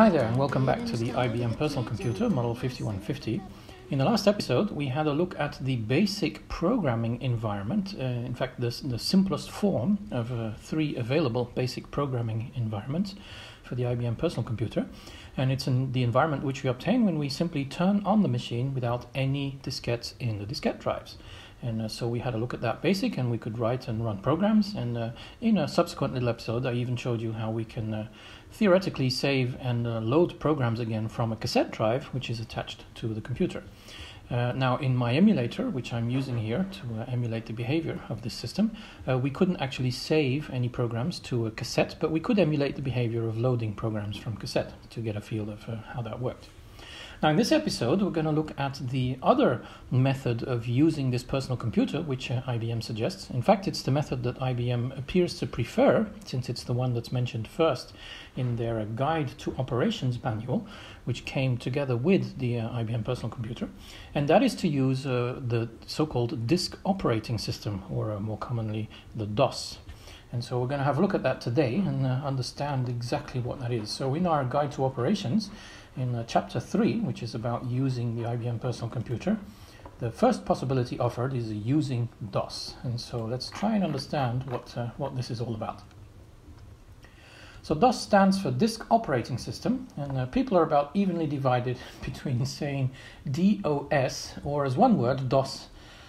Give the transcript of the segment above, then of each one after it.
Hi there and welcome back to the IBM Personal Computer Model 5150. In the last episode we had a look at the basic programming environment, in fact the simplest form of three available basic programming environments for the IBM Personal Computer, and it's the environment which we obtain when we simply turn on the machine without any diskettes in the diskette drives. And so we had a look at that basic, and we could write and run programs, and in a subsequent little episode I even showed you how we can theoretically save and load programs again from a cassette drive which is attached to the computer. Now in my emulator, which I'm using here to emulate the behavior of this system, we couldn't actually save any programs to a cassette, but we could emulate the behavior of loading programs from cassette to get a feel of how that worked. Now in this episode we're going to look at the other method of using this personal computer which IBM suggests. In fact, it's the method that IBM appears to prefer, since it's the one that's mentioned first in their Guide to Operations manual, which came together with the IBM Personal Computer, and that is to use the so-called disk operating system, or more commonly the DOS. And so we're going to have a look at that today and understand exactly what that is. So in our Guide to Operations, in Chapter 3, which is about using the IBM Personal Computer, the first possibility offered is using DOS. And so let's try and understand what this is all about. So DOS stands for Disk Operating System, and people are about evenly divided between saying DOS, or as one word, DOS,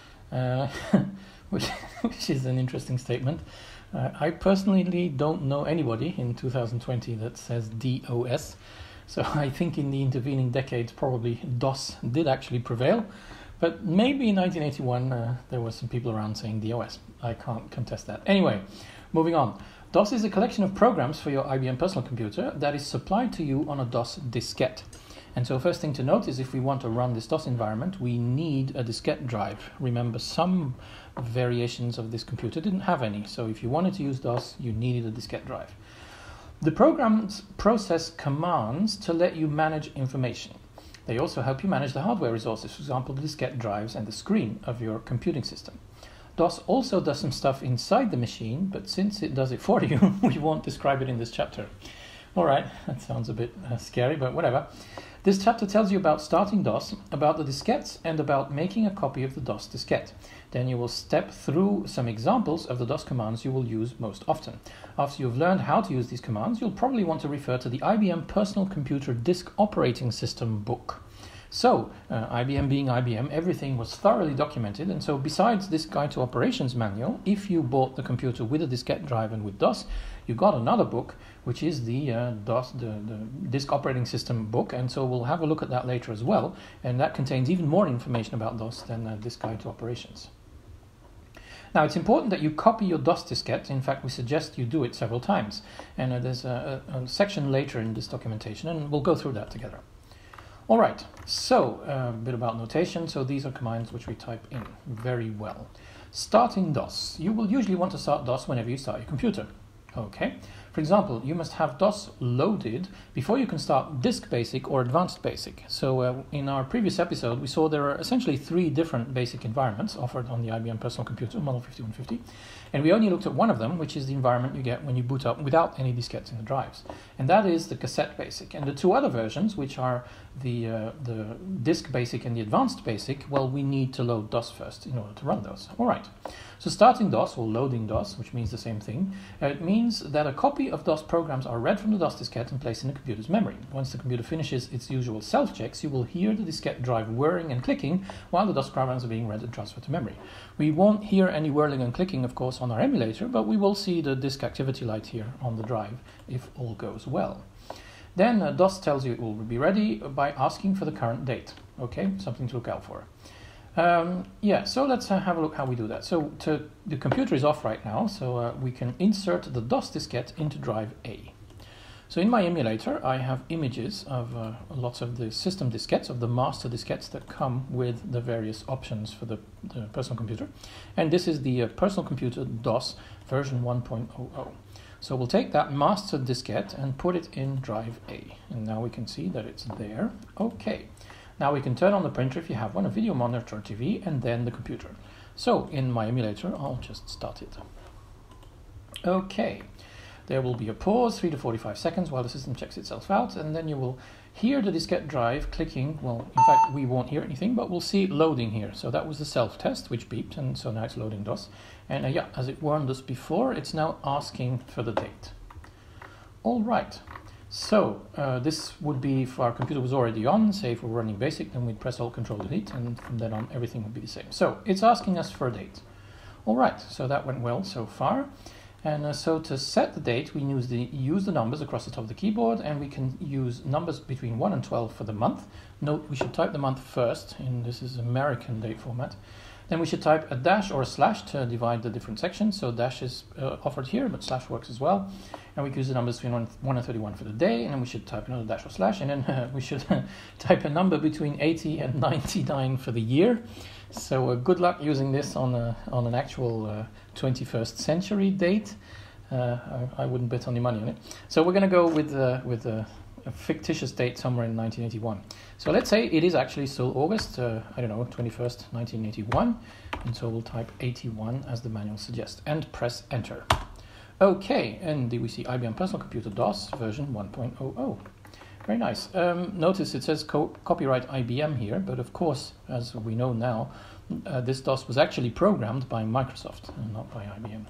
which is an interesting statement. I personally don't know anybody in 2020 that says DOS. So I think in the intervening decades probably DOS did actually prevail, but maybe in 1981 there were some people around saying DOS. I can't contest that. Anyway, moving on. DOS is a collection of programs for your IBM Personal Computer that is supplied to you on a DOS diskette. And so first thing to note is if we want to run this DOS environment, we need a diskette drive. Remember, some variations of this computer didn't have any, so if you wanted to use DOS, you needed a diskette drive. The programs process commands to let you manage information. They also help you manage the hardware resources, for example, the diskette drives and the screen of your computing system. DOS also does some stuff inside the machine, but since it does it for you, we won't describe it in this chapter. Alright, that sounds a bit scary, but whatever. This chapter tells you about starting DOS, about the diskettes, and about making a copy of the DOS diskette. Then you will step through some examples of the DOS commands you will use most often. After you've learned how to use these commands, you'll probably want to refer to the IBM Personal Computer Disk Operating System book. So, IBM being IBM, everything was thoroughly documented, and so besides this Guide to Operations manual, if you bought the computer with a diskette drive and with DOS, you got another book, which is the DOS, the Disk Operating System book, and so we'll have a look at that later as well, and that contains even more information about DOS than this Guide to Operations. Now, it's important that you copy your DOS diskette. In fact, we suggest you do it several times, and there's a section later in this documentation, and we'll go through that together. Alright, so a bit about notation. So these are commands which we type in very well. Starting DOS. You will usually want to start DOS whenever you start your computer. Okay. For example, you must have DOS loaded before you can start Disk Basic or Advanced Basic. So in our previous episode, we saw there are essentially three different basic environments offered on the IBM Personal Computer Model 5150. And we only looked at one of them, which is the environment you get when you boot up without any diskettes in the drives. And that is the Cassette Basic. And the two other versions, which are the Disk Basic and the Advanced Basic, well, we need to load DOS first in order to run those. All right. So starting DOS, or loading DOS, which means the same thing, it means that a copy of DOS programs are read from the DOS diskette and placed in the computer's memory. Once the computer finishes its usual self-checks, you will hear the diskette drive whirring and clicking while the DOS programs are being read and transferred to memory. We won't hear any whirling and clicking, of course, on our emulator, but we will see the disk activity light here on the drive if all goes well. Then DOS tells you it will be ready by asking for the current date. Okay, something to look out for. So let's have a look how we do that. So the computer is off right now, so we can insert the DOS diskette into drive A. So in my emulator, I have images of lots of the system diskettes, of the master diskettes that come with the various options for the personal computer. And this is the Personal Computer DOS version 1.00. So we'll take that master diskette and put it in drive A. And now we can see that it's there. Okay. Now we can turn on the printer if you have one, a video monitor or TV, and then the computer. So in my emulator, I'll just start it. Okay. There will be a pause, 3 to 45 seconds, while the system checks itself out, and then you will hear the diskette drive clicking. Well, in fact, we won't hear anything, but we'll see it loading here. So that was the self-test, which beeped, and so now it's loading DOS. And yeah, as it warned us before, it's now asking for the date. All right. So this would be if our computer was already on. Say if we're running BASIC, then we'd press Alt Control Delete, and from then on everything would be the same. So it's asking us for a date. All right, so that went well so far. And so to set the date, we use the numbers across the top of the keyboard, and we can use numbers between 1 and 12 for the month. Note we should type the month first, and this is American date format. Then we should type a dash or a slash to divide the different sections. So dash is offered here, but slash works as well. And we can use the numbers between 1 and 31 for the day, and then we should type another dash or slash, and then we should type a number between 80 and 99 for the year. So good luck using this on an actual 21st century date. I wouldn't bet any money on it. So we're going to go with a fictitious date somewhere in 1981. So let's say it is actually still August, I don't know, 21st, 1981. And so we'll type 81 as the manual suggests and press enter. Okay, and we see IBM Personal Computer DOS version 1.00. Very nice. Notice it says copyright IBM here, but of course, as we know now, this DOS was actually programmed by Microsoft and not by IBM.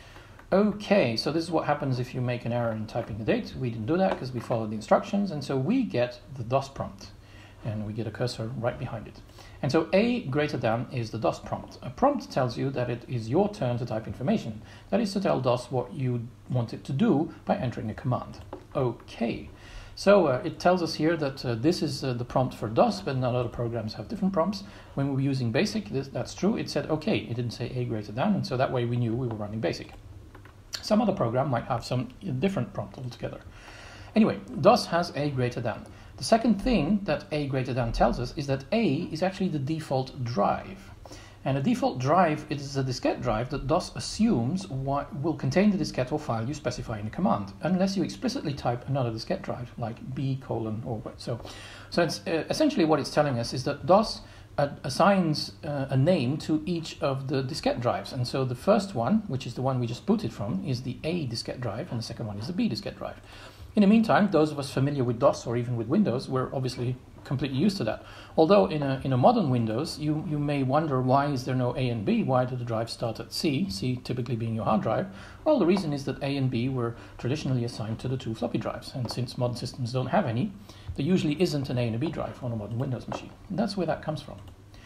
Okay, so this is what happens if you make an error in typing the date. We didn't do that because we followed the instructions, and so we get the DOS prompt, and we get a cursor right behind it. And so A greater than is the DOS prompt. A prompt tells you that it is your turn to type information. That is to tell DOS what you want it to do by entering a command. Okay. So it tells us here that this is the prompt for DOS, but not other programs have different prompts. When we were using BASIC, that's true. It said OK. It didn't say A greater than, and so that way we knew we were running BASIC. Some other program might have some different prompt altogether. Anyway, DOS has A greater than. The second thing that A greater than tells us is that A is actually the default drive. And a default drive is a diskette drive that DOS assumes will contain the diskette or file you specify in the command, unless you explicitly type another diskette drive, like B:, or so. So it's essentially what it's telling us is that DOS assigns a name to each of the diskette drives. And so the first one, which is the one we just booted from, is the A diskette drive, and the second one is the B diskette drive. In the meantime, those of us familiar with DOS or even with Windows, we're obviously completely used to that. Although in a modern Windows, you may wonder, why is there no A and B? Why do the drives start at C? C typically being your hard drive. Well, the reason is that A and B were traditionally assigned to the two floppy drives. And since modern systems don't have any, there usually isn't an A and a B drive on a modern Windows machine. And that's where that comes from.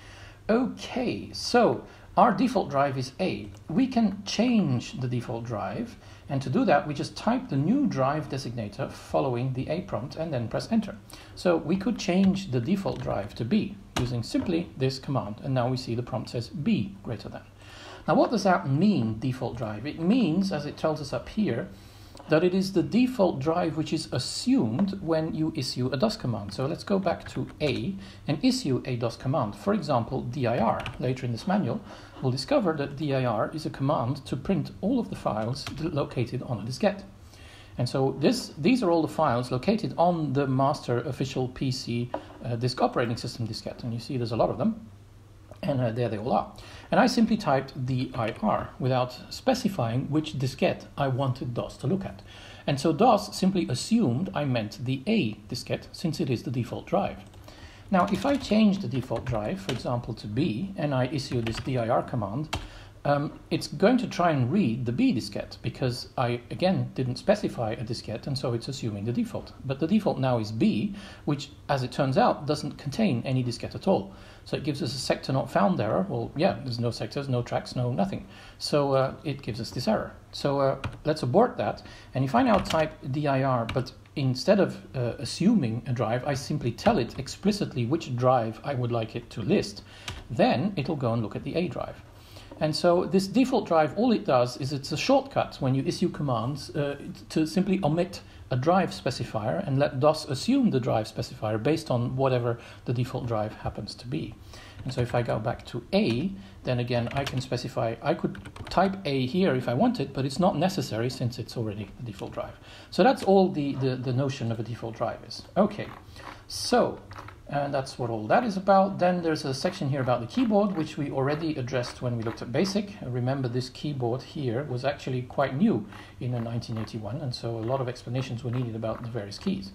Okay, so our default drive is A. We can change the default drive, and to do that we just type the new drive designator following the A prompt and then press enter. So we could change the default drive to B using simply this command, and now we see the prompt says B greater than. Now what does that mean, default drive? It means, as it tells us up here, that it is the default drive which is assumed when you issue a DOS command. So let's go back to A and issue a DOS command. For example, dir. Later in this manual, we'll discover that dir is a command to print all of the files located on a diskette. And so these are all the files located on the master official PC disk operating system diskette. And you see there's a lot of them. And there they all are. And I simply typed dir without specifying which diskette I wanted DOS to look at. And so DOS simply assumed I meant the A diskette, since it is the default drive. Now, if I change the default drive, for example, to B, and I issue this dir command, it's going to try and read the B diskette, because I, again, didn't specify a diskette, and so it's assuming the default. But the default now is B, which, as it turns out, doesn't contain any diskette at all. So it gives us a sector not found error. Well, yeah, there's no sectors, no tracks, no nothing. So it gives us this error. So let's abort that. And if I now type dir, but instead of assuming a drive, I simply tell it explicitly which drive I would like it to list, then it'll go and look at the A drive. And so this default drive, all it does is it's a shortcut when you issue commands to simply omit a drive specifier and let DOS assume the drive specifier based on whatever the default drive happens to be. And so if I go back to A, then again I can specify, I could type A here if I wanted, but it's not necessary since it's already the default drive. So that's all the notion of a default drive is. Okay, so And that's what all that is about. Then there's a section here about the keyboard, which we already addressed when we looked at BASIC. Remember, this keyboard here was actually quite new in 1981, and so a lot of explanations were needed about the various keys.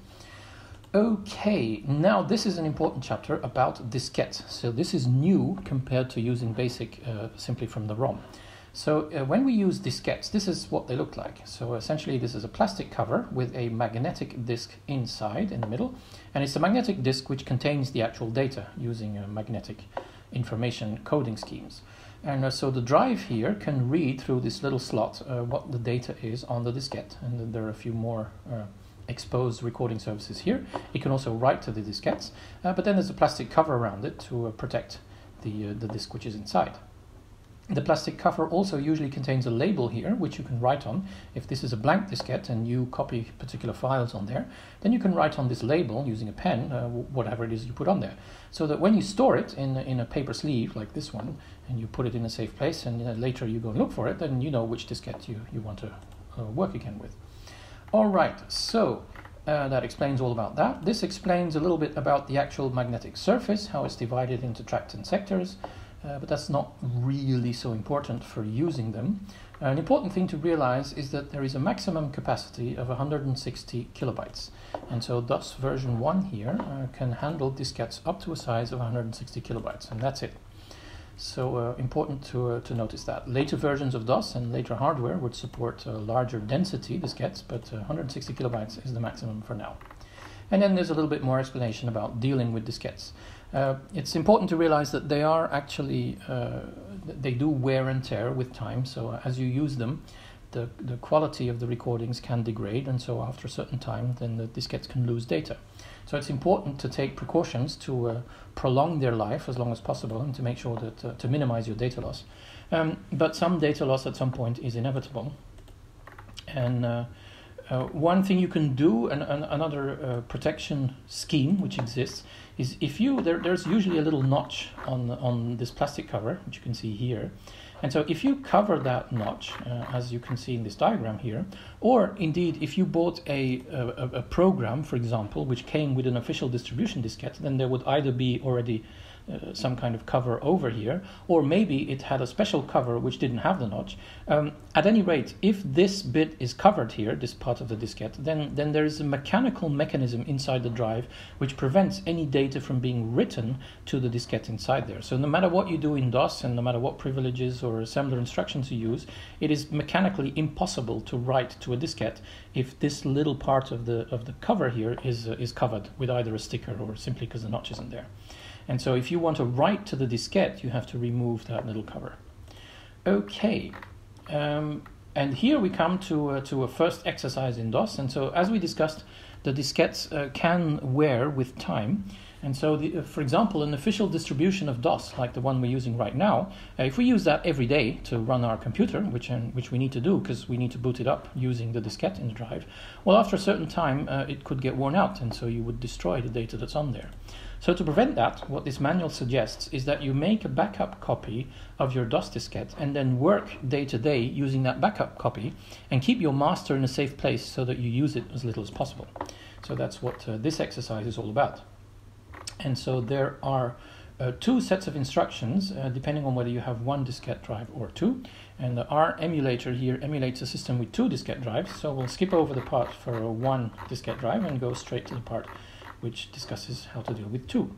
Okay, now this is an important chapter about diskette. So this is new compared to using BASIC simply from the ROM. So when we use diskettes, this is what they look like. So essentially this is a plastic cover with a magnetic disk inside in the middle, and it's a magnetic disk which contains the actual data using magnetic information coding schemes. And so the drive here can read through this little slot what the data is on the diskette, and then there are a few more exposed recording services here. It can also write to the diskettes, but then there's a plastic cover around it to protect the disk which is inside. The plastic cover also usually contains a label here, which you can write on. If this is a blank diskette and you copy particular files on there, then you can write on this label using a pen, whatever it is you put on there. So that when you store it in a paper sleeve like this one, and you put it in a safe place, and later you go and look for it, then you know which diskette you want to work again with. All right, so that explains all about that. This explains a little bit about the actual magnetic surface, how it's divided into tracts and sectors. But that's not really so important for using them. An important thing to realize is that there is a maximum capacity of 160 kilobytes. And so DOS version 1 here can handle diskettes up to a size of 160 kilobytes, and that's it. So important to notice that. Later versions of DOS and later hardware would support larger density diskettes, but 160 kilobytes is the maximum for now. And then there's a little bit more explanation about dealing with diskettes. It's important to realize that they are actually, they do wear and tear with time. So as you use them, the quality of the recordings can degrade. And so after a certain time, then the diskettes can lose data. So it's important to take precautions to prolong their life as long as possible and to make sure that to minimize your data loss. But some data loss at some point is inevitable. And one thing you can do, another protection scheme which exists, is if there's usually a little notch on this plastic cover, which you can see here. And so if you cover that notch, as you can see in this diagram here, or indeed if you bought a program, for example, which came with an official distribution diskette, then there would either be already some kind of cover over here, or maybe it had a special cover which didn't have the notch. At any rate, if this bit is covered here, this part of the diskette, then there is a mechanical mechanism inside the drive which prevents any data from being written to the diskette inside there. So no matter what you do in DOS and no matter what privileges or assembler instructions you use, it is mechanically impossible to write to a diskette if this little part of the cover here is covered with either a sticker or simply because the notch isn't there. And so if you want to write to the diskette, you have to remove that little cover. Okay, and here we come to a first exercise in DOS. And so as we discussed, the diskettes can wear with time. And so, for example, an official distribution of DOS, like the one we're using right now, if we use that every day to run our computer, which we need to do because we need to boot it up using the diskette in the drive, well, after a certain time, it could get worn out, and so you would destroy the data that's on there. So to prevent that, what this manual suggests is that you make a backup copy of your DOS diskette and then work day to day using that backup copy and keep your master in a safe place so that you use it as little as possible. So that's what this exercise is all about. And so there are two sets of instructions depending on whether you have one diskette drive or two. And our emulator here emulates a system with two diskette drives. So we'll skip over the part for one diskette drive and go straight to the part which discusses how to deal with two.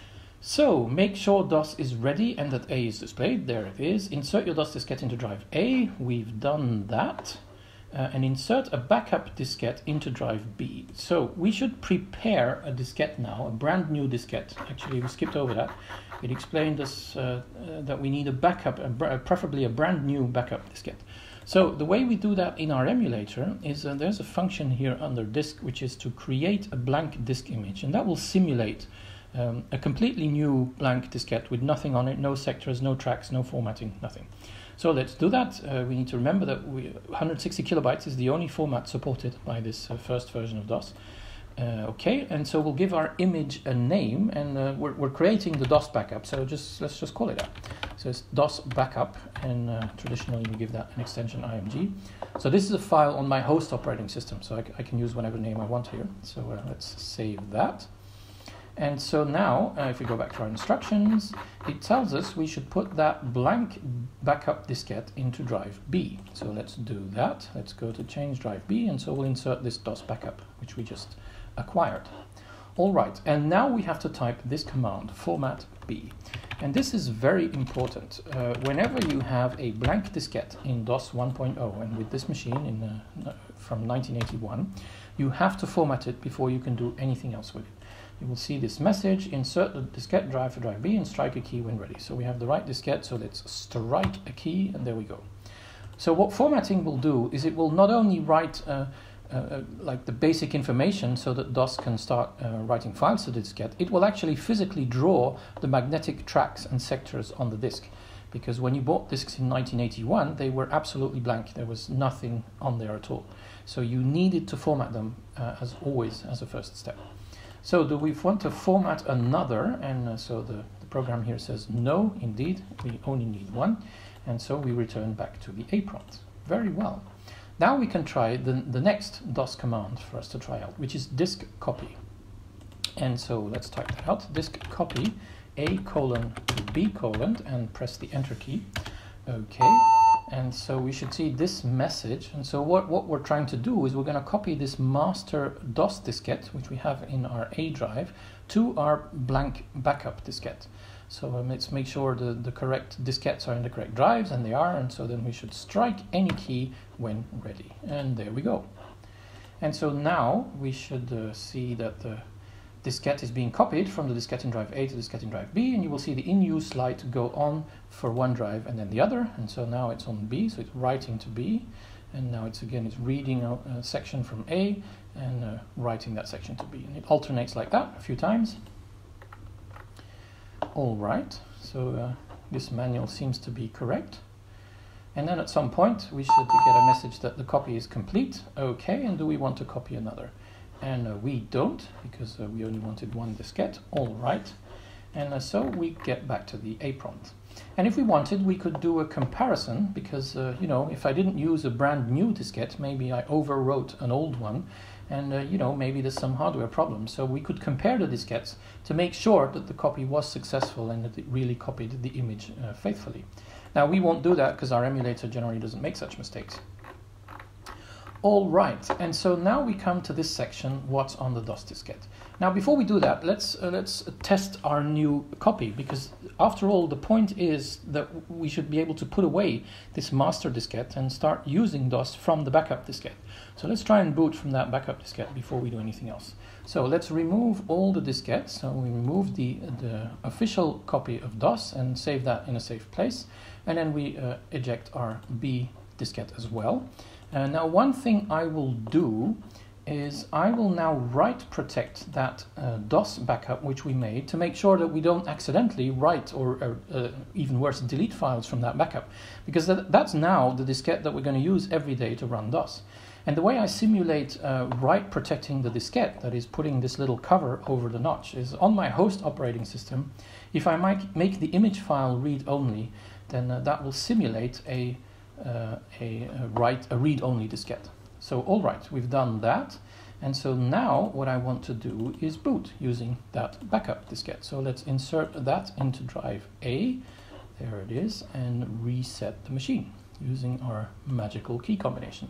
So make sure DOS is ready and that A is displayed. There it is. Insert your DOS diskette into drive A. We've done that. And insert a backup diskette into drive B. So we should prepare a diskette now, a brand new diskette. Actually, we skipped over that. It explained us that we need a backup, preferably a brand new backup diskette. So the way we do that in our emulator is there's a function here under disk, which is to create a blank disk image, and that will simulate a completely new blank diskette with nothing on it, no sectors, no tracks, no formatting, nothing. So let's do that. We need to remember that 160 kilobytes is the only format supported by this first version of DOS. Okay, and so we'll give our image a name, and we're creating the DOS backup, so let's just call it that. So it's DOS backup, and traditionally we give that an extension img. So this is a file on my host operating system, so I can use whatever name I want here. So let's save that. And so now, if we go back to our instructions, it tells us we should put that blank backup diskette into drive B. So let's do that. Let's go to change drive B, and so we'll insert this DOS backup, which we just acquired. All right, and now we have to type this command, format B. And this is very important. Whenever you have a blank diskette in DOS 1.0, and with this machine from 1981, you have to format it before you can do anything else with it. You will see this message, insert the diskette drive for drive B and strike a key when ready. So we have the right diskette, so let's strike a key, and there we go. So what formatting will do is it will not only write like the basic information so that DOS can start writing files to the diskette, it will actually physically draw the magnetic tracks and sectors on the disk. Because when you bought disks in 1981, they were absolutely blank. There was nothing on there at all. So you needed to format them as always as a first step. So do we want to format another? And so the program here says no, indeed, we only need one. And so we return back to the A prompt. Very well. Now we can try the next DOS command for us to try out, which is disk copy. And so let's type that out, disk copy A colon to B colon, and press the enter key. Okay, and so we should see this message. And so what we're trying to do is we're going to copy this master DOS diskette, which we have in our A drive, to our blank backup diskette. So let's make sure the correct diskettes are in the correct drives, and they are, and so then we should strike any key when ready. And there we go. And so now we should see that the diskette is being copied from the diskette in drive A to the diskette in drive B, and you will see the in-use light go on for one drive and then the other. And so now it's on B, so it's writing to B, and now it's reading a section from A and writing that section to B. And it alternates like that a few times. All right, so this manual seems to be correct. And then at some point we should get a message that the copy is complete. Okay, and do we want to copy another? And we don't, because we only wanted one diskette. All right, and so we get back to the A prompt. And if we wanted, we could do a comparison, because you know, if I didn't use a brand new diskette, maybe I overwrote an old one, and you know, maybe there's some hardware problem. So we could compare the diskettes to make sure that the copy was successful and that it really copied the image faithfully. Now we won't do that because our emulator generally doesn't make such mistakes. All right, and so now we come to this section, what's on the DOS diskette. Now before we do that, let's test our new copy, because after all the point is that we should be able to put away this master diskette and start using DOS from the backup diskette. So let's try and boot from that backup diskette before we do anything else. So let's remove all the diskettes. So we remove the official copy of DOS and save that in a safe place, and then we eject our B diskette as well. Now one thing I will do is I will now write protect that DOS backup which we made to make sure that we don't accidentally write or even worse, delete files from that backup, because that's now the diskette that we're going to use every day to run DOS. And the way I simulate write protecting the diskette, that is putting this little cover over the notch, is on my host operating system. If I might make the image file read-only, then that will simulate a read-only diskette. So all right, we've done that, and so now what I want to do is boot using that backup diskette. So let's insert that into drive A, there it is, and reset the machine using our magical key combination.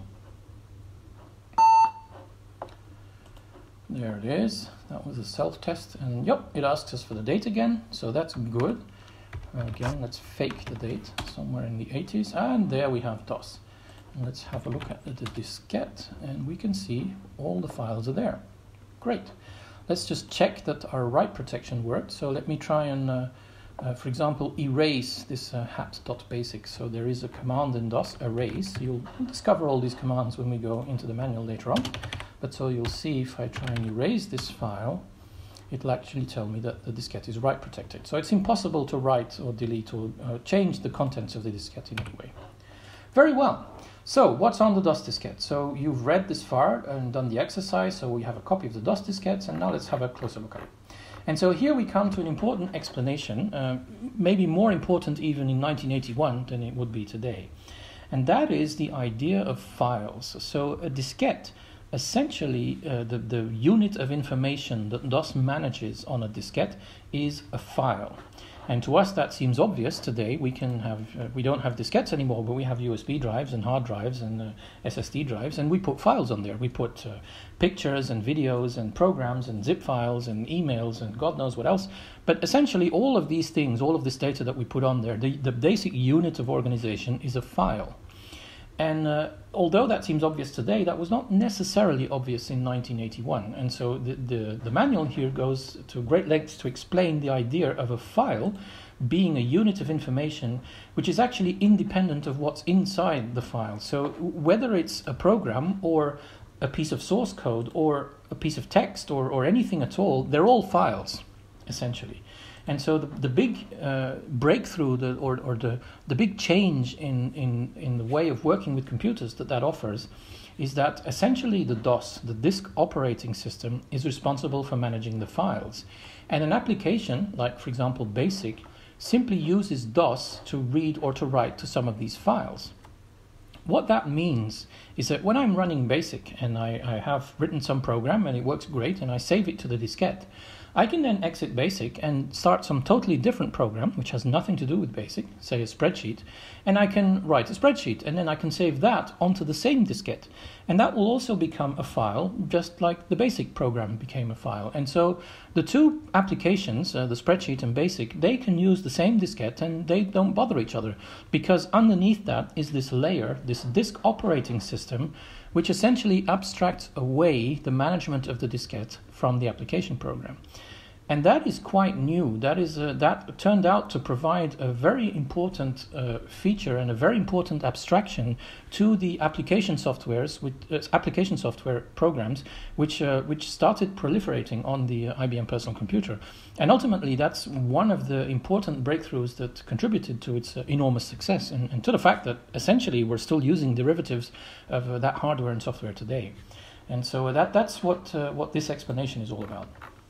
There it is, that was a self-test, and yep, it asks us for the date again, so that's good. Again, let's fake the date somewhere in the 80s, and there we have DOS. And let's have a look at the diskette, and we can see all the files are there. Great. Let's just check that our write protection worked. So let me try and, for example, erase this hat.basic. So there is a command in DOS, erase. You'll discover all these commands when we go into the manual later on. But so you'll see if I try and erase this file, it'll actually tell me that the diskette is write protected. So it's impossible to write or delete or change the contents of the diskette in any way. Very well. So what's on the DOS diskette? So you've read this far and done the exercise, so we have a copy of the DOS diskettes, and now let's have a closer look at it. And so here we come to an important explanation, maybe more important even in 1981 than it would be today. And that is the idea of files. So a diskette essentially the unit of information that DOS manages on a diskette is a file. And to us that seems obvious today. We don't have diskettes anymore, but we have USB drives and hard drives and SSD drives, and we put files on there. We put pictures and videos and programs and zip files and emails and God knows what else. But essentially all of these things, all of this data that we put on there, the basic unit of organization is a file. And although that seems obvious today, that was not necessarily obvious in 1981. And so the manual here goes to great lengths to explain the idea of a file being a unit of information which is actually independent of what's inside the file. So whether it's a program or a piece of source code or a piece of text or anything at all, they're all files, essentially. And so the big breakthrough, the big change in the way of working with computers that offers is that essentially the DOS, the disk operating system, is responsible for managing the files. And an application, like for example BASIC, simply uses DOS to read or to write to some of these files. What that means is that when I'm running BASIC and I have written some program and it works great and I save it to the diskette, I can then exit BASIC and start some totally different program which has nothing to do with BASIC, say a spreadsheet, and I can write a spreadsheet and then I can save that onto the same diskette, and that will also become a file just like the BASIC program became a file. And so the two applications, the spreadsheet and BASIC, they can use the same diskette and they don't bother each other, because underneath that is this layer, this disk operating system, which essentially abstracts away the management of the diskette from the application program. And that is quite new. That turned out to provide a very important feature and a very important abstraction to the application softwares, application software programs, which started proliferating on the IBM Personal Computer. And ultimately, that's one of the important breakthroughs that contributed to its enormous success, and to the fact that essentially we're still using derivatives of that hardware and software today. And so that's what this explanation is all about.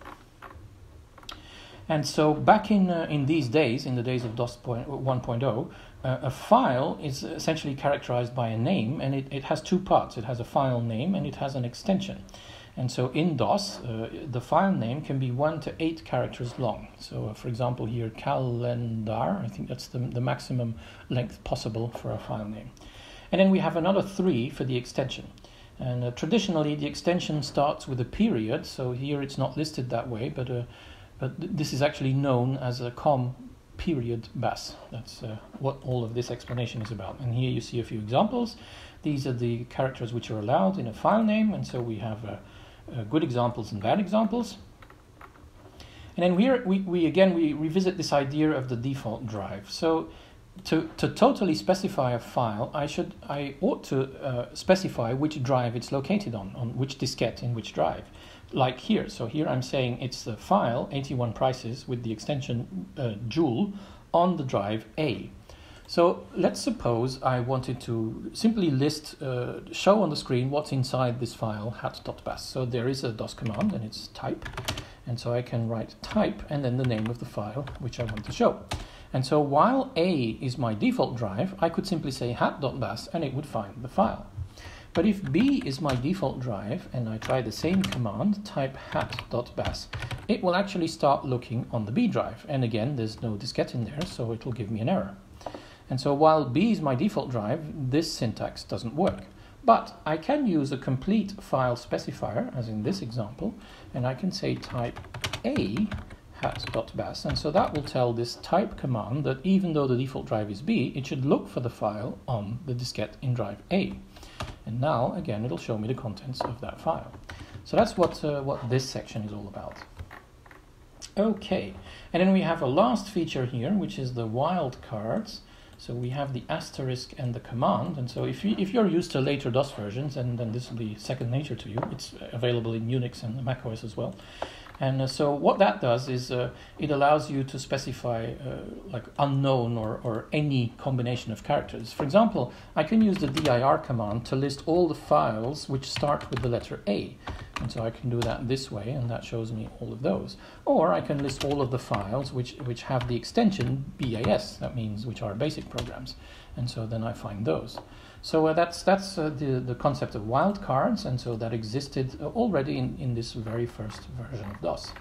And so back in these days, in the days of DOS 1.0, a file is essentially characterized by a name, and it has two parts. It has a file name and it has an extension. And so in DOS, the file name can be 1 to 8 characters long. So for example here, calendar, I think that's the maximum length possible for a file name. And then we have another 3 for the extension. And traditionally the extension starts with a period, so here it's not listed that way, but this is actually known as a COM period bus. That's what all of this explanation is about. And here you see a few examples. These are the characters which are allowed in a file name, and so we have good examples and bad examples. And then we revisit this idea of the default drive. So to totally specify a file, I ought to specify which drive it's located on which diskette in which drive. Like here. So here I'm saying it's the file 81 prices with the extension Joule on the drive A. So let's suppose I wanted to simply list, show on the screen what's inside this file hat.bas. So there is a DOS command and it's type. And so I can write type and then the name of the file which I want to show. And so while A is my default drive, I could simply say hat.bas and it would find the file. But if B is my default drive and I try the same command, type hat.bas, it will actually start looking on the B drive. And again, there's no diskette in there, so it will give me an error. And so while B is my default drive, this syntax doesn't work. But I can use a complete file specifier, as in this example, and I can say type A hat.bas, and so that will tell this type command that even though the default drive is B, it should look for the file on the diskette in drive A. And now, again, it'll show me the contents of that file. So that's what this section is all about. Okay, and then we have a last feature here, which is the wildcards. So we have the asterisk and the command. And so if you're used to later DOS versions, and then this will be second nature to you. It's available in Unix and macOS as well. And so what that does is it allows you to specify like unknown or any combination of characters. For example, I can use the dir command to list all the files which start with the letter A. And so I can do that this way, and that shows me all of those. Or I can list all of the files which have the extension BAS, that means which are basic programs. And so then I find those. So that's the concept of wildcards, and so that existed already in this very first version of DOS.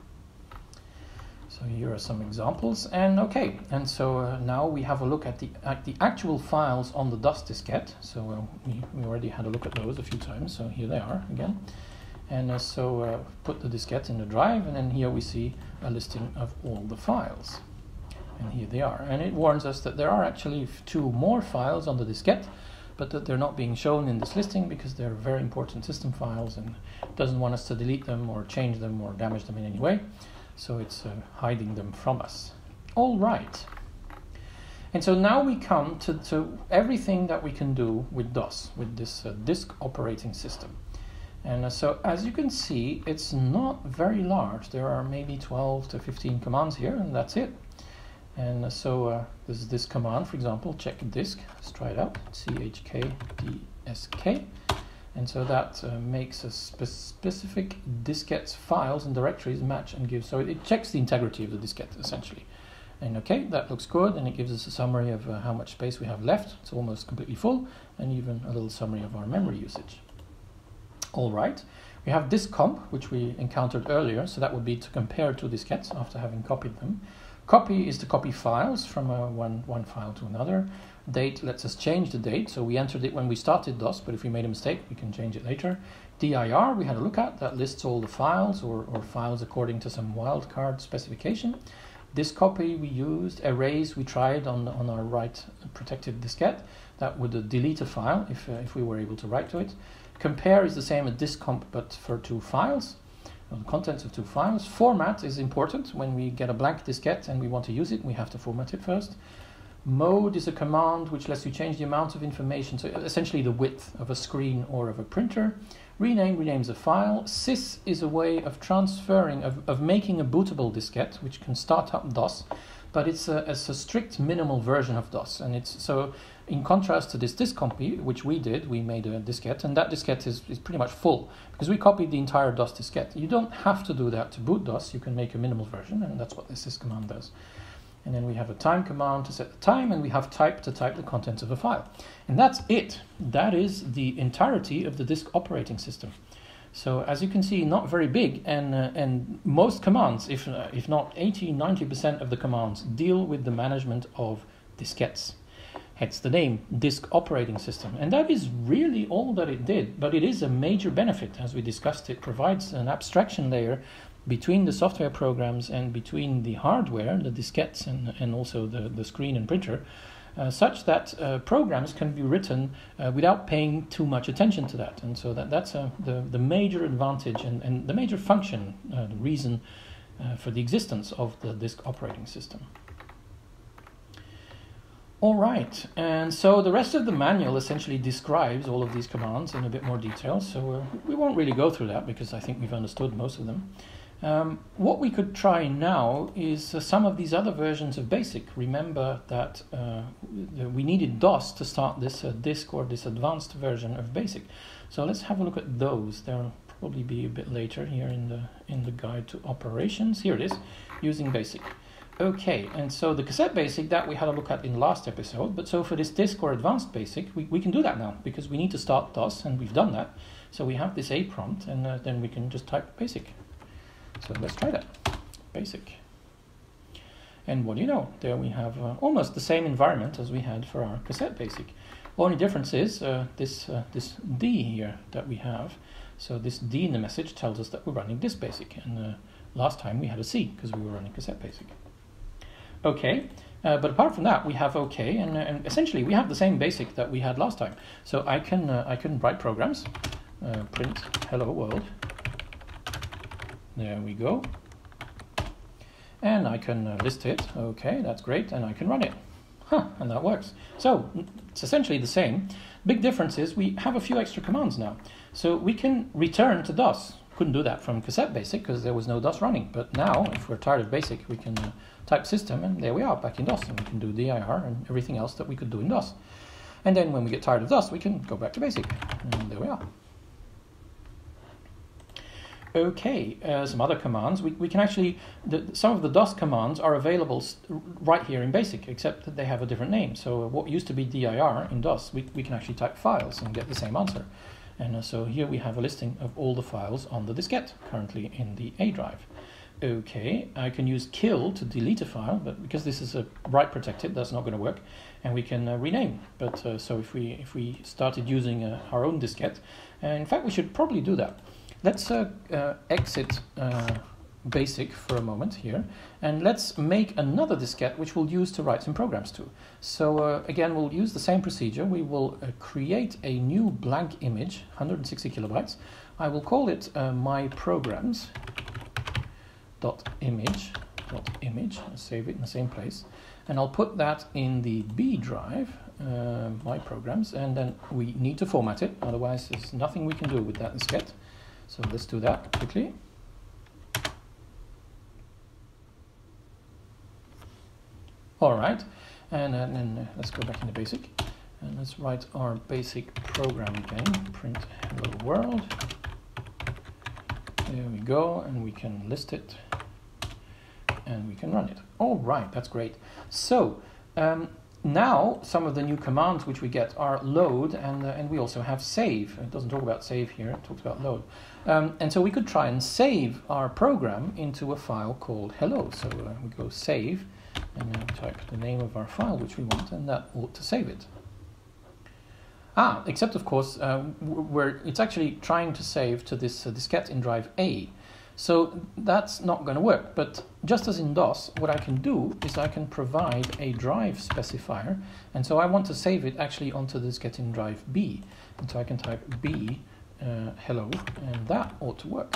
So here are some examples, and okay, and so now we have a look at the actual files on the DOS diskette. So we already had a look at those a few times, so here they are again. And so put the diskette in the drive, and then here we see a listing of all the files. And here they are, and it warns us that there are actually 2 more files on the diskette, but that they're not being shown in this listing because they're very important system files, and it doesn't want us to delete them or change them or damage them in any way. So it's hiding them from us. All right. And so now we come to everything that we can do with DOS, with this disk operating system. And so as you can see, it's not very large. There are maybe 12 to 15 commands here, and that's it. And so this is this command, for example, check disk. Let's try it out. chkdsk. And so that makes a specific diskette's files and directories match and give. So it checks the integrity of the diskette, essentially. And okay, that looks good, and it gives us a summary of how much space we have left. It's almost completely full, and even a little summary of our memory usage. All right, we have disk comp, which we encountered earlier. So that would be to compare 2 diskettes after having copied them. Copy is to copy files from one file to another. Date lets us change the date, so we entered it when we started DOS, but if we made a mistake, we can change it later. dir we had a look at, that lists all the files or files according to some wildcard specification. Disk copy we used, erase we tried on our write protected diskette, that would delete a file if we were able to write to it. Compare is the same as disk comp, but for 2 files. The contents of 2 files. Format is important. When we get a blank diskette and we want to use it, we have to format it first. Mode is a command which lets you change the amount of information, so essentially the width of a screen or of a printer. Rename renames a file. Sys is a way of transferring, of making a bootable diskette, which can start up DOS, but it's a strict minimal version of DOS. And it's so in contrast to this disk copy, which we did, we made a diskette, and that diskette is pretty much full because we copied the entire DOS diskette. You don't have to do that to boot DOS. You can make a minimal version, and that's what this sys command does. And then we have a time command to set the time, and we have type to type the contents of a file. And that's it. That is the entirety of the disk operating system. So as you can see, not very big, and most commands, if not 80-90% of the commands, deal with the management of diskettes. Hence the name, disk operating system. And that is really all that it did, but it is a major benefit. As we discussed, it provides an abstraction layer between the software programs and between the hardware, the diskettes, and also the screen and printer, such that programs can be written without paying too much attention to that. And so that's the major advantage and the major function, the reason for the existence of the disk operating system. All right, and so the rest of the manual essentially describes all of these commands in a bit more detail, so we won't really go through that because I think we've understood most of them. What we could try now is some of these other versions of BASIC. Remember that we needed DOS to start this disk or this advanced version of BASIC. So let's have a look at those. They'll probably be a bit later here in the guide to operations. Here it is, using BASIC. Okay, and so the cassette BASIC that we had a look at in the last episode, but so for this disk or advanced BASIC, we can do that now because we need to start DOS, and we've done that. So we have this A prompt, and then we can just type BASIC. So let's try that, BASIC. And what do you know? There we have almost the same environment as we had for our cassette BASIC. Only difference is this D here that we have. So this D in the message tells us that we're running this BASIC, and last time we had a C because we were running cassette BASIC. Okay, but apart from that, we have OK, and essentially we have the same BASIC that we had last time. So I can write programs, print hello world. There we go. And I can list it. Okay, that's great, and I can run it. And that works. So it's essentially the same. Big difference is we have a few extra commands now. So we can return to DOS. Couldn't do that from cassette BASIC because there was no DOS running. But now, if we're tired of BASIC, we can type system, and there we are, back in DOS. And we can do dir and everything else that we could do in DOS. And then when we get tired of DOS, we can go back to BASIC. And there we are. Okay, some other commands. We can actually, some of the DOS commands are available right here in BASIC, except that they have a different name. So what used to be dir in DOS, we can actually type files and get the same answer. And so here we have a listing of all the files on the diskette currently in the A drive. Okay, I can use kill to delete a file, but because this is a write protected, that's not going to work. And we can rename. But so if we started using our own diskette, in fact we should probably do that. Let's exit BASIC for a moment here, and let's make another diskette which we'll use to write some programs to. So again, we'll use the same procedure. We will create a new blank image, 160 kilobytes. I will call it my programs.image, save it in the same place, and I'll put that in the B drive, my programs, and then we need to format it, otherwise there's nothing we can do with that diskette. So let's do that quickly. All right, and then let's go back into BASIC, and let's write our basic program again, print hello world. There we go, and we can list it, and we can run it. All right, that's great. So now some of the new commands which we get are load, and we also have save. It doesn't talk about save here, it talks about load. And so we could try and save our program into a file called hello. So we go save, and now type the name of our file which we want, and that ought to save it. Except of course, it's actually trying to save to this diskette in drive A. So that's not going to work, but just as in DOS, what I can do is I can provide a drive specifier, and so I want to save it actually onto the diskette in drive B, and so I can type B hello, and that ought to work.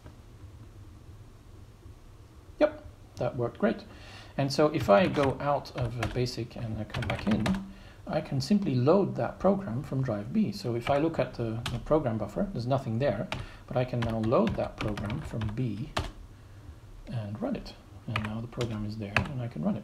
Yep, that worked great. And so if I go out of BASIC and I come back in, I can simply load that program from drive B. So if I look at the program buffer, there's nothing there, but I can now load that program from B and run it. And now the program is there and I can run it.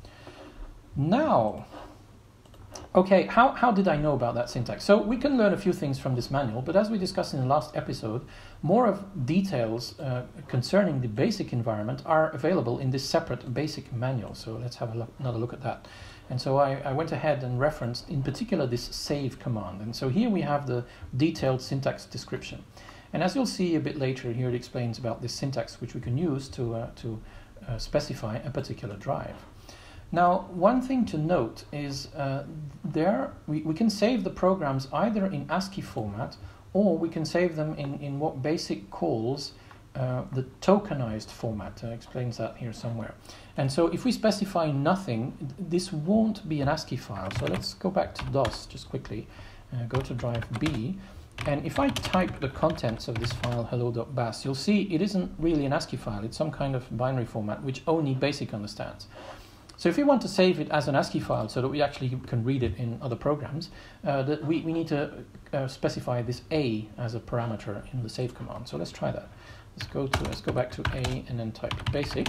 Now, okay, how did I know about that syntax? So we can learn a few things from this manual, but as we discussed in the last episode, more of details concerning the BASIC environment are available in this separate BASIC manual. So let's have another look at that. And so I went ahead and referenced in particular this save command. And so here we have the detailed syntax description. And as you'll see a bit later, here it explains about this syntax which we can use to specify a particular drive. Now, one thing to note is we can save the programs either in ASCII format, or we can save them in what BASIC calls the tokenized format. Explains that here somewhere. And so if we specify nothing, this won't be an ASCII file. So let's go back to DOS just quickly, go to drive B, and if I type the contents of this file hello.bas, you'll see it isn't really an ASCII file. It's some kind of binary format which only BASIC understands. So if we want to save it as an ASCII file so that we actually can read it in other programs, we need to specify this A as a parameter in the save command. So let's try that. Let's go back to A and then type basic.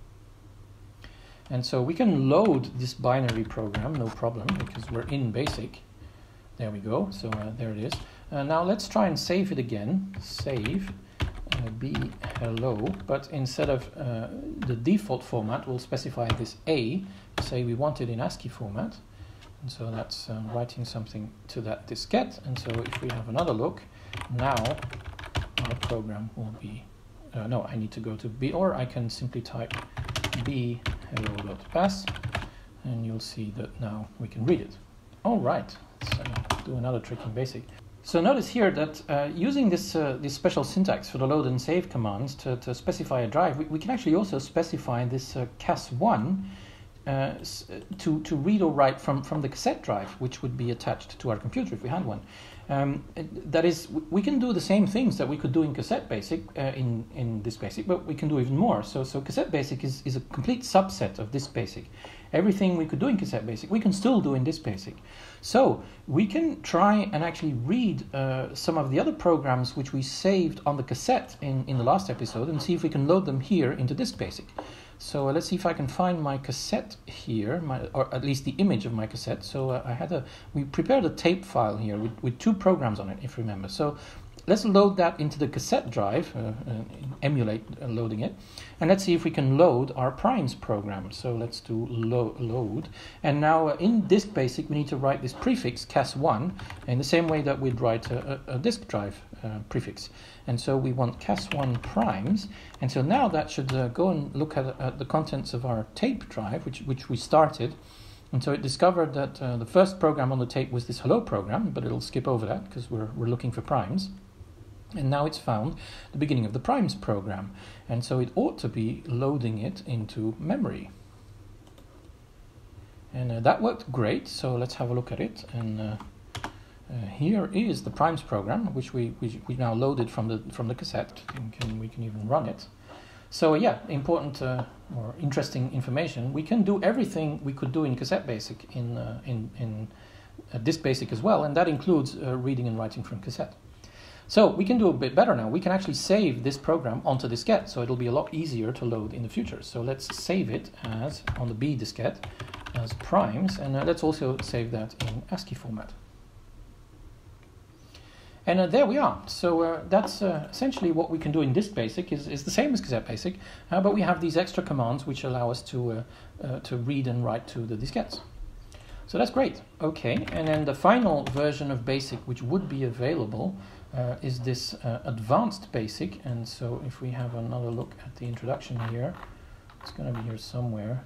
And so we can load this binary program, no problem, because we're in BASIC. There we go, so there it is. Now let's try and save it again. Save B hello, but instead of the default format, we'll specify this A, say we want it in ASCII format. And so that's writing something to that diskette. And so if we have another look, now our program will be, no, I need to go to B, or I can simply type B hello.bas, and you'll see that now we can read it. All right, let's do another trick in BASIC. So notice here that using this special syntax for the load and save commands to specify a drive, we can actually also specify this cas1 to read or write from the cassette drive, which would be attached to our computer if we had one. That is, we can do the same things that we could do in cassette basic, in this basic, but we can do even more. So cassette basic is a complete subset of this basic. Everything we could do in cassette basic, we can still do in this basic. So we can try and actually read some of the other programs which we saved on the cassette in the last episode and see if we can load them here into this basic. So let's see if I can find my cassette here, or at least the image of my cassette. So we prepared a tape file here with two programs on it, if you remember. So let's load that into the cassette drive, emulate loading it, and let's see if we can load our primes program. So let's do load, and now in disk basic we need to write this prefix cas1 in the same way that we'd write a disk drive prefix. And so we want cas1 primes, and so now that should go and look at the contents of our tape drive, which we started. And so it discovered that the first program on the tape was this hello program, but it'll skip over that because we're looking for primes. And now it's found the beginning of the primes program, and so it ought to be loading it into memory. And that worked great, so let's have a look at it. And here is the primes program, which we now loaded from the cassette. We can even run it. So yeah, important or interesting information. We can do everything we could do in cassette basic in disk basic as well, and that includes reading and writing from cassette. So we can do a bit better now. We can actually save this program onto diskette, so it'll be a lot easier to load in the future. So let's save it as on the B diskette as primes, and let's also save that in ASCII format. And there we are. So that's essentially what we can do in disk basic is the same as cassette basic, but we have these extra commands which allow us to read and write to the diskettes. So that's great. Okay, and then the final version of basic which would be available is this advanced basic. And so if we have another look at the introduction here, it's going to be here somewhere.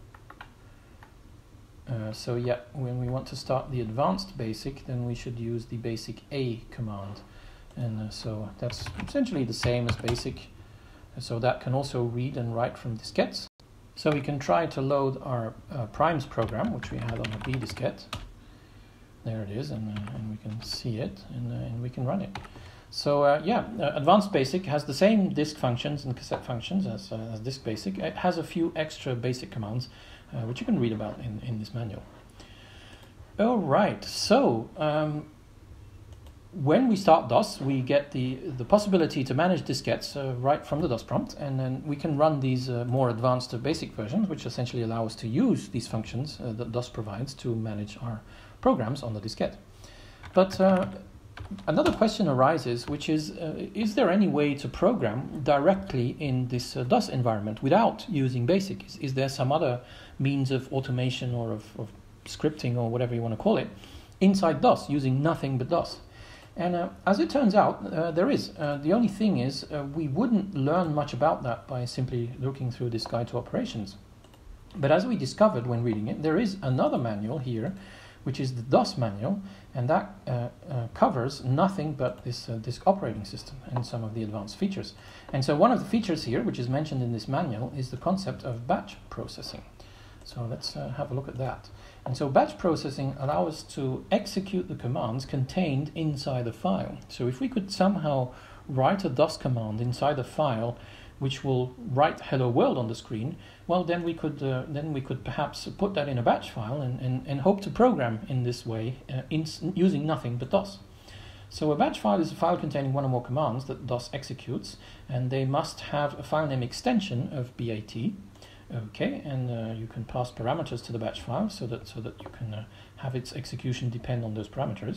So yeah, when we want to start the advanced basic, then we should use the basic A command. And so that's essentially the same as basic. So that can also read and write from diskettes. So we can try to load our primes program, which we had on the B diskette. There it is, and we can see it, and we can run it. So advanced basic has the same disk functions and cassette functions as disk basic. It has a few extra basic commands, which you can read about in this manual. All right, so when we start DOS, we get the possibility to manage diskettes right from the DOS prompt, and then we can run these more advanced basic versions, which essentially allow us to use these functions that DOS provides to manage our programs on the diskette. But another question arises, which is there any way to program directly in this DOS environment without using BASIC? Is there some other means of automation or of scripting or whatever you want to call it inside DOS using nothing but DOS? And as it turns out, there is. The only thing is we wouldn't learn much about that by simply looking through this guide to operations. But as we discovered when reading it, there is another manual here, which is the DOS manual, and that covers nothing but this disk operating system and some of the advanced features. And so one of the features here, which is mentioned in this manual, is the concept of batch processing. So let's have a look at that. And so batch processing allows us to execute the commands contained inside the file. So if we could somehow write a DOS command inside a file which will write hello world on the screen, well, then we could perhaps put that in a batch file and hope to program in this way using nothing but DOS. So a batch file is a file containing one or more commands that DOS executes, and they must have a file name extension of BAT. Okay, and you can pass parameters to the batch file so that you can have its execution depend on those parameters.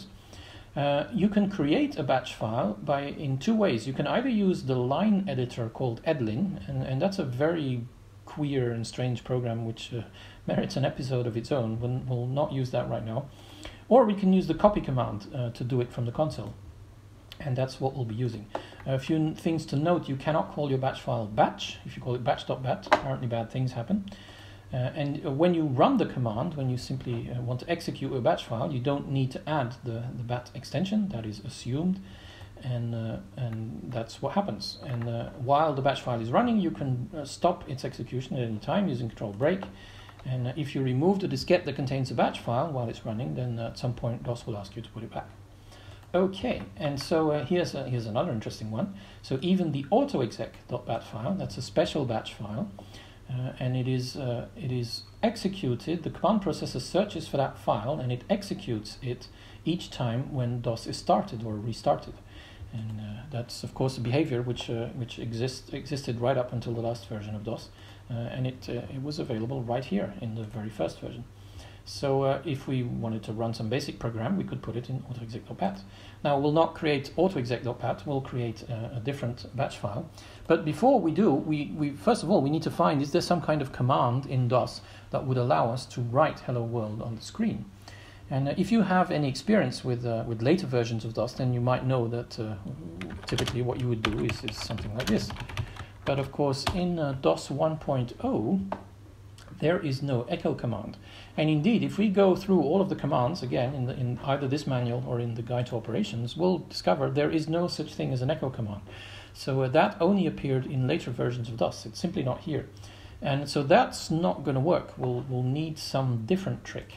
You can create a batch file in two ways. You can either use the line editor called edlin, and that's a very queer and strange program which merits an episode of its own. We'll not use that right now. Or we can use the copy command to do it from the console, and that's what we'll be using. A few things to note: you cannot call your batch file batch. If you call it batch.bat, apparently bad things happen. And when you run the command, when you simply want to execute a batch file, you don't need to add the bat extension. That is assumed, and that's what happens. And while the batch file is running, you can stop its execution at any time using Control Break. And if you remove the diskette that contains the batch file while it's running, then at some point DOS will ask you to put it back. Okay, and so here's another interesting one. So even the autoexec.bat file, that's a special batch file, and it is executed. The command processor searches for that file and it executes it each time when DOS is started or restarted. And that's of course a behavior which existed right up until the last version of DOS, and it was available right here in the very first version. So if we wanted to run some basic program, we could put it in autoexec.bat. Now we'll not create autoexec.bat, we'll create a different batch file. But before we do, we first of all, we need to find, is there some kind of command in DOS that would allow us to write hello world on the screen? And if you have any experience with later versions of DOS, then you might know that typically what you would do is something like this. But of course, in DOS 1.0, there is no echo command. And indeed, if we go through all of the commands, again, in either this manual or in the Guide to Operations, we'll discover there is no such thing as an echo command. So that only appeared in later versions of DOS. It's simply not here. And so that's not going to work. We'll need some different trick.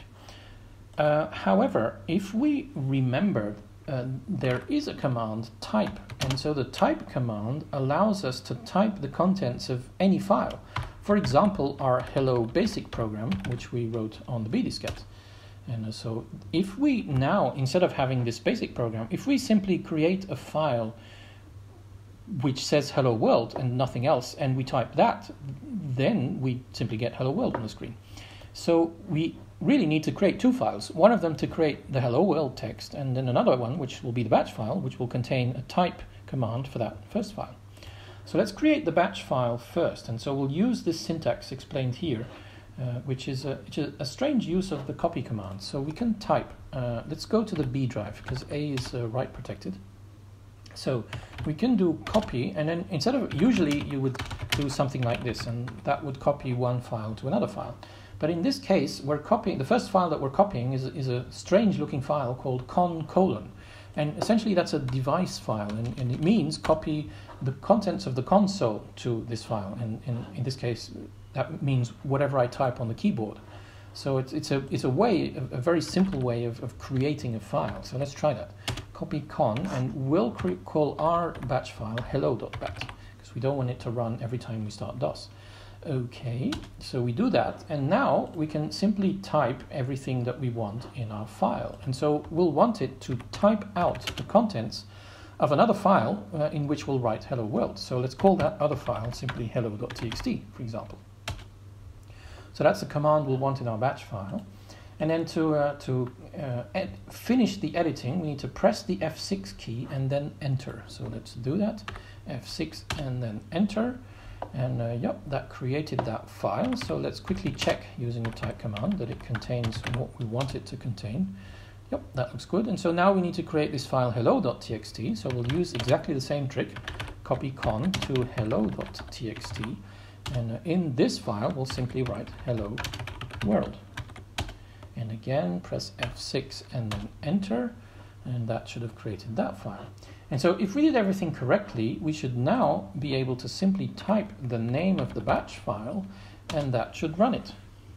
However, if we remember, there is a command type, and so the type command allows us to type the contents of any file. For example, our hello basic program, which we wrote on the B diskette. And so if we now, instead of having this basic program, if we simply create a file which says hello world and nothing else, and we type that, then we simply get hello world on the screen. So we really need to create two files, one of them to create the hello world text, and then another one which will be the batch file, which will contain a type command for that first file. So let's create the batch file first, and so we'll use this syntax explained here, which is a strange use of the copy command. So we can type, let's go to the B drive, because A is write protected. So we can do copy, and then instead of, usually you would do something like this, and that would copy one file to another file. But in this case, we're copying, the first file that we're copying is a strange looking file called con:, and essentially that's a device file, and it means copy the contents of the console to this file, and in this case that means whatever I type on the keyboard. So it's a way, a very simple way of creating a file. So let's try that. Copy con, and we'll call our batch file hello.bat, because we don't want it to run every time we start DOS. Okay, so we do that, and now we can simply type everything that we want in our file. And so we'll want it to type out the contents of another file in which we'll write hello world. So let's call that other file simply hello.txt, for example. So that's the command we'll want in our batch file. And then to finish the editing, we need to press the F6 key and then enter. So let's do that, F6 and then enter. And yep, that created that file. So let's quickly check using the type command that it contains what we want it to contain. Yep, that looks good. And so now we need to create this file hello.txt. So we'll use exactly the same trick, copy con to hello.txt. And in this file, we'll simply write hello world. And again, press F6 and then enter. And that should have created that file. And so if we did everything correctly, we should now be able to simply type the name of the batch file, and that should run it.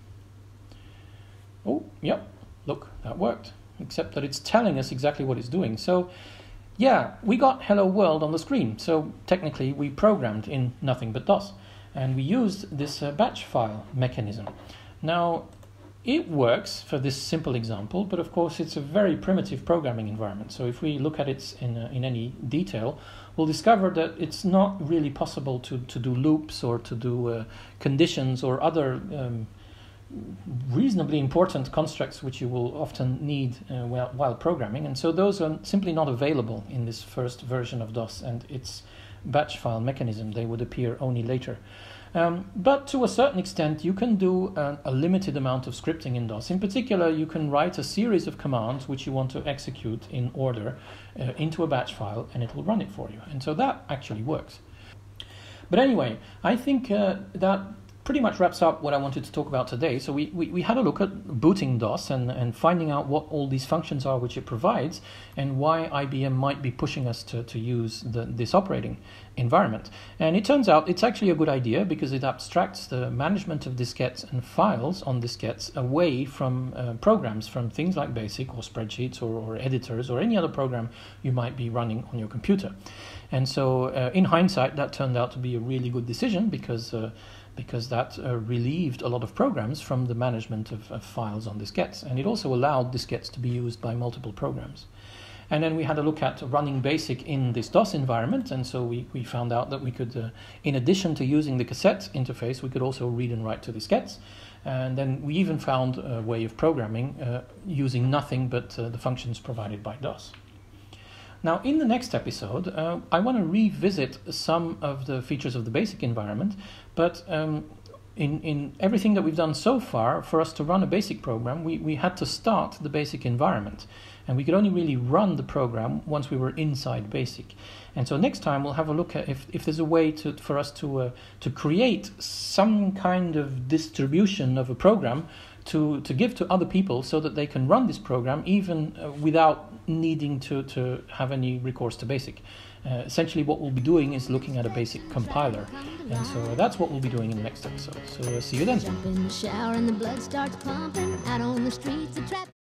Oh, yep, look, that worked, except that it's telling us exactly what it's doing. So yeah, we got hello world on the screen. So technically we programmed in nothing but DOS, and we used this batch file mechanism. Now, it works for this simple example, but of course it's a very primitive programming environment. So if we look at it in any detail, we'll discover that it's not really possible to do loops or to do conditions or other reasonably important constructs which you will often need while programming. And so those are simply not available in this first version of DOS and its batch file mechanism. They would appear only later. But to a certain extent, you can do a limited amount of scripting in DOS. In particular, you can write a series of commands which you want to execute in order into a batch file, and it will run it for you. And so that actually works. But anyway, I think that pretty much wraps up what I wanted to talk about today. So we had a look at booting DOS and finding out what all these functions are which it provides and why IBM might be pushing us to use this operating environment. And it turns out it's actually a good idea because it abstracts the management of diskettes and files on diskettes away from programs, from things like BASIC or spreadsheets or editors or any other program you might be running on your computer. And so in hindsight, that turned out to be a really good decision because that relieved a lot of programs from the management of files on diskettes. And it also allowed diskettes to be used by multiple programs. And then we had a look at running BASIC in this DOS environment, and so we found out that we could, in addition to using the cassette interface, we could also read and write to diskettes. And then we even found a way of programming using nothing but the functions provided by DOS. Now, in the next episode, I want to revisit some of the features of the basic environment, but in everything that we've done so far, for us to run a basic program, we had to start the basic environment. And we could only really run the program once we were inside BASIC. And so next time we'll have a look at if there's a way for us to create some kind of distribution of a program to give to other people so that they can run this program even without needing to have any recourse to BASIC. Essentially what we'll be doing is looking at a basic compiler. And so that's what we'll be doing in the next episode. So see you then. Jump in the shower and the blood starts pumping. Out on the streets, the traffic